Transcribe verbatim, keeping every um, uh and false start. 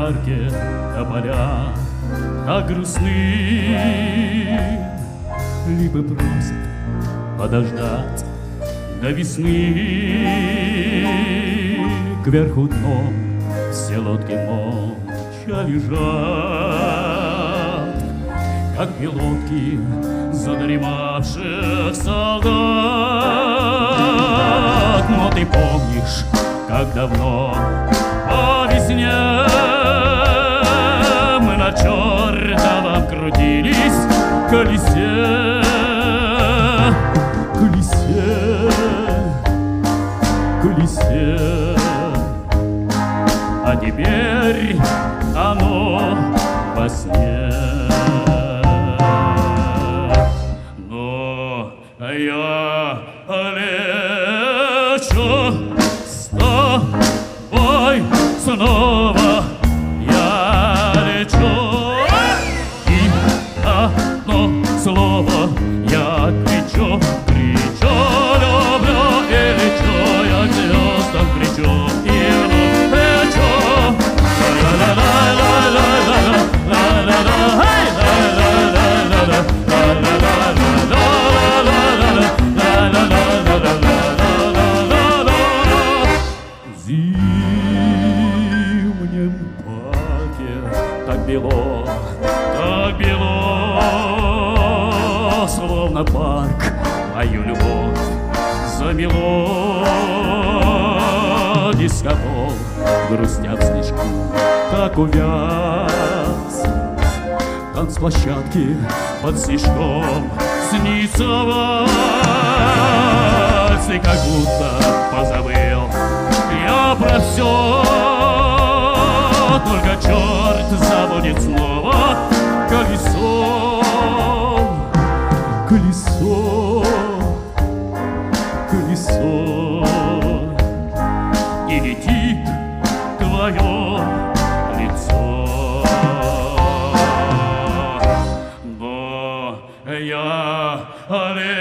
парке тополя так грустны. Липы просят подождать до весны. Кверху дном все лодки молча лежат, как пилотки задремавших солдат. Но ты помнишь, как давно по весне мы на чертовом крутились колесе, колесе, колесе. А теперь оно во сне. Но я лечу с тобой снова, я лечу, и одно слово я кричу, кричу, люблю и лечу, я к звездам кричу, и вновь лечу. В зимнем парке так бело, так бело, словно парк мою любовь замело. Дискобол, грустят снежки, так увяз. Танцплощадки под снежком снится вальс. И как будто позабыл я про все, только черт забудет снова колесо, колесо, колесо. И летит твое лицо. Но я